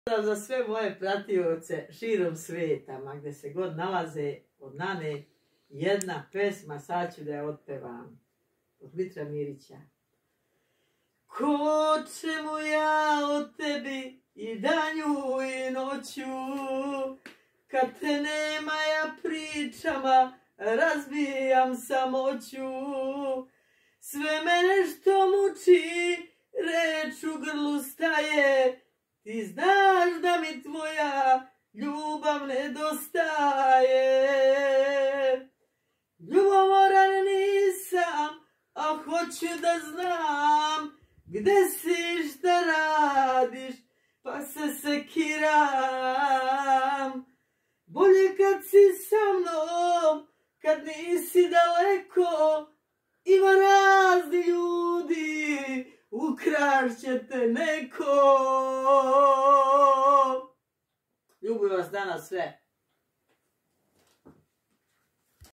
Za sve moje pratioce širom sveta, ma gde se god nalaze od Nane, jedna pesma, sad ću da je otpevam, od Mitra Mirića. Ko čemu ja od tebi i danju i noću, kad te nema ja pričama razbijam samoću. Sve mene što muči, reč u grlu staje, ti znaš da mi tvoja ljubav nedostaje. Ljubomoran nisam, a hoću da znam gde si, šta radiš, pa se sekiram. Bolje kad si sa mnom, kad nisi daleko, ima razni ljudi, ukrašće te neko. Ljubim vas danas sve.